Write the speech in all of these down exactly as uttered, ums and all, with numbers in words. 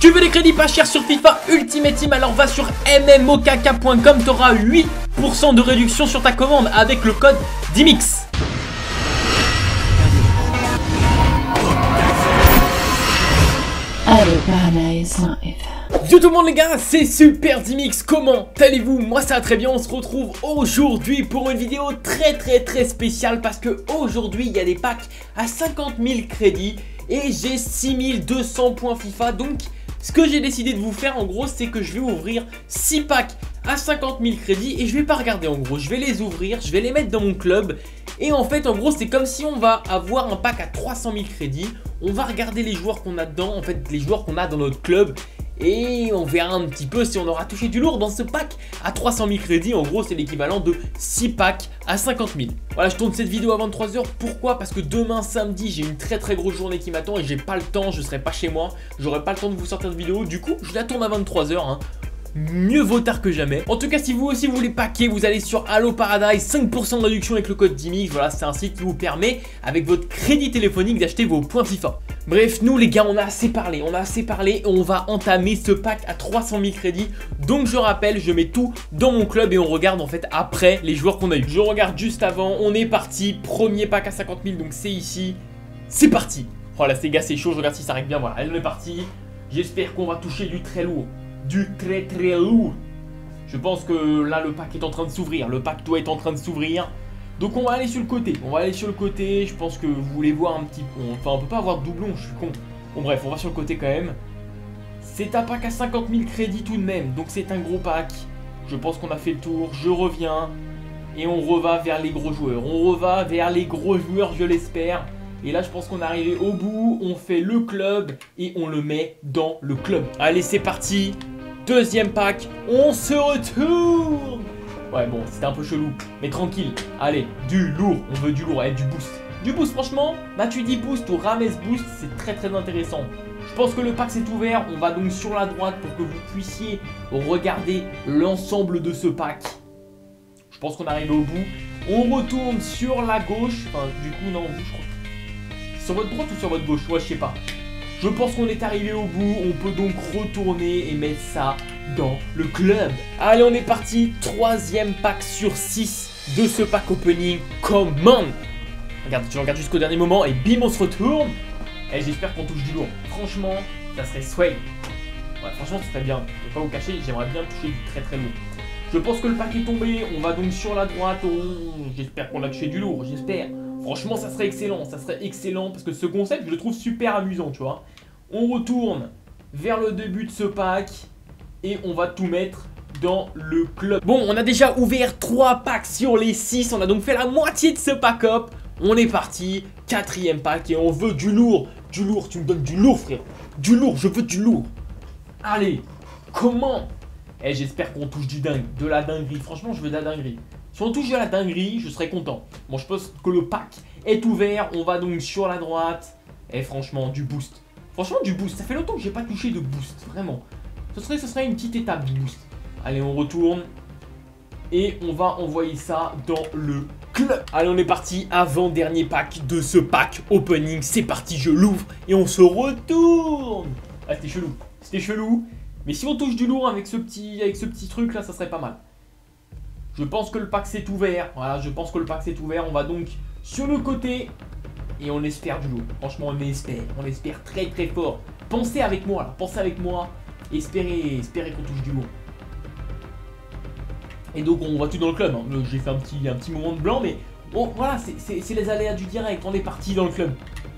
Tu veux des crédits pas chers sur FIFA Ultimate Team? Alors va sur m m o k k point com, tu auras huit pour cent de réduction sur ta commande avec le code D I M X. Hello Paradise Live. Yo tout le monde les gars, c'est Super D I M X, comment allez-vous? Moi ça va très bien, on se retrouve aujourd'hui pour une vidéo très très très spéciale parce que aujourd'hui il y a des packs à cinquante mille crédits et j'ai six mille deux cents points FIFA. Donc ce que j'ai décidé de vous faire en gros, c'est que je vais ouvrir six packs à cinquante mille crédits et je vais pas regarder en gros, je vais les ouvrir, je vais les mettre dans mon club. Et en fait en gros c'est comme si on va avoir un pack à trois cent mille crédits. On va regarder les joueurs qu'on a dedans, en fait les joueurs qu'on a dans notre club. Et on verra un petit peu si on aura touché du lourd dans ce pack à trois cent mille crédits. En gros c'est l'équivalent de six packs à cinquante mille. Voilà, je tourne cette vidéo à vingt-trois heures. Pourquoi? Parce que demain samedi j'ai une très très grosse journée qui m'attend et j'ai pas le temps, je serai pas chez moi, j'aurai pas le temps de vous sortir de vidéo. Du coup je la tourne à vingt-trois heures hein. Mieux vaut tard que jamais. En tout cas si vous aussi vous voulez packer, vous allez sur Allo Paradise, cinq pour cent de réduction avec le code D I M X. Voilà, c'est un site qui vous permet avec votre crédit téléphonique d'acheter vos points FIFA. Bref, nous les gars on a assez parlé, on a assez parlé et on va entamer ce pack à trois cent mille crédits. Donc je rappelle, je mets tout dans mon club et on regarde en fait après les joueurs qu'on a eu. Je regarde juste avant, on est parti, premier pack à cinquante mille, donc c'est ici. C'est parti. Oh là les gars c'est chaud, je regarde si ça arrive bien, voilà, on est parti. J'espère qu'on va toucher du très lourd. Du très très lourd. Je pense que là le pack est en train de s'ouvrir. Le pack doit être en train de s'ouvrir. Donc on va aller sur le côté. On va aller sur le côté. Je pense que vous voulez voir un petit peu. Enfin on peut pas avoir de doublon, je suis con. Bon bref, on va sur le côté quand même. C'est un pack à cinquante mille crédits tout de même. Donc c'est un gros pack. Je pense qu'on a fait le tour. Je reviens. Et on reva vers les gros joueurs. On reva vers les gros joueurs, je l'espère. Et là je pense qu'on est arrivé au bout. On fait le club et on le met dans le club. Allez c'est parti. Deuxième pack, on se retourne. Ouais bon, c'était un peu chelou, mais tranquille. Allez, du lourd, on veut du lourd, allez, du boost. Du boost, franchement, Matuidi boost ou Rames boost, c'est très très intéressant. Je pense que le pack s'est ouvert, on va donc sur la droite pour que vous puissiez regarder l'ensemble de ce pack. Je pense qu'on arrive au bout. On retourne sur la gauche, enfin du coup non, vous je crois. Sur votre droite ou sur votre gauche? Ouais, je sais pas. Je pense qu'on est arrivé au bout, on peut donc retourner et mettre ça dans le club. Allez, on est parti, troisième pack sur six de ce pack opening. Come on! Regarde, tu regardes jusqu'au dernier moment et bim, on se retourne. Et j'espère qu'on touche du lourd. Franchement, ça serait swag. Ouais, franchement, ce serait bien. Je vais pas vous cacher, j'aimerais bien toucher du très très lourd. Je pense que le pack est tombé, on va donc sur la droite. Oh, j'espère qu'on a touché du lourd, j'espère. Franchement, ça serait excellent, ça serait excellent parce que ce concept, je le trouve super amusant, tu vois. On retourne vers le début de ce pack et on va tout mettre dans le club. Bon, on a déjà ouvert trois packs sur les six, on a donc fait la moitié de ce pack-up. On est parti, quatrième pack et on veut du lourd. Du lourd, tu me donnes du lourd, frère. Du lourd, je veux du lourd. Allez, comment? Eh, j'espère qu'on touche du dingue, de la dinguerie. Franchement, je veux de la dinguerie. Si on touche de la dinguerie, je serai content. Bon, je pense que le pack est ouvert. On va donc sur la droite. Et franchement, du boost. Franchement, du boost. Ça fait longtemps que j'ai pas touché de boost. Vraiment. Ce serait, ce serait une petite étape du boost. Allez, on retourne. Et on va envoyer ça dans le club. Allez, on est parti. Avant-dernier pack de ce pack opening. C'est parti, je l'ouvre. Et on se retourne. Ah, c'était chelou. C'était chelou. Mais si on touche du lourd avec ce petit, avec ce petit truc là, ça serait pas mal. Je pense que le pack s'est ouvert. Voilà, je pense que le pack s'est ouvert. On va donc sur le côté. Et on espère du lourd. Franchement, on espère. On espère très très fort. Pensez avec moi là. Pensez avec moi. Espérez, espérez qu'on touche du lourd. Et donc, on va tout dans le club. Hein. J'ai fait un petit, un petit moment de blanc. Mais bon, voilà, c'est les aléas du direct. On est parti dans le club.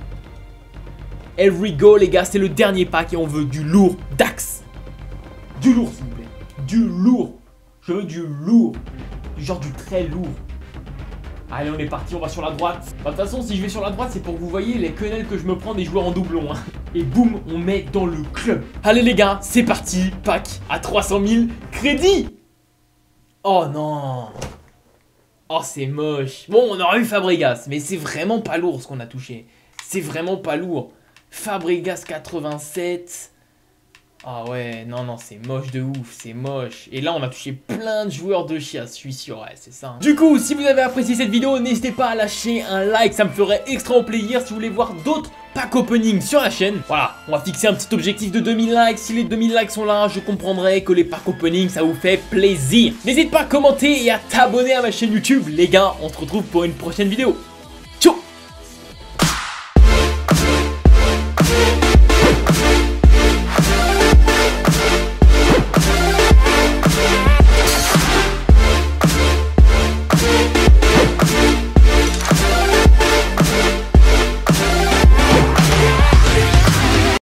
Every go, les gars. C'est le dernier pack. Et on veut du lourd. Dax. Du lourd, s'il vous plaît. Du lourd. Je veux du lourd. Du genre du très lourd. Allez, on est parti, on va sur la droite. Bah, de toute façon, si je vais sur la droite, c'est pour que vous voyez les quenelles que je me prends des joueurs en doublon. Hein. Et boum, on met dans le club. Allez les gars, c'est parti. Pack à trois cent mille crédits. Oh non. Oh, c'est moche. Bon, on aurait eu Fabregas, mais c'est vraiment pas lourd ce qu'on a touché. C'est vraiment pas lourd. Fabregas quatre-vingt-sept. Ah ouais, non, non, c'est moche de ouf, c'est moche. Et là, on a touché plein de joueurs de chiasse, je suis sûr, ouais, c'est ça. Hein. Du coup, si vous avez apprécié cette vidéo, n'hésitez pas à lâcher un like, ça me ferait extrêmement plaisir. Si vous voulez voir d'autres pack opening sur la chaîne. Voilà, on va fixer un petit objectif de deux mille likes. Si les deux mille likes sont là, je comprendrai que les pack opening ça vous fait plaisir. N'hésite pas à commenter et à t'abonner à ma chaîne YouTube. Les gars, on se retrouve pour une prochaine vidéo.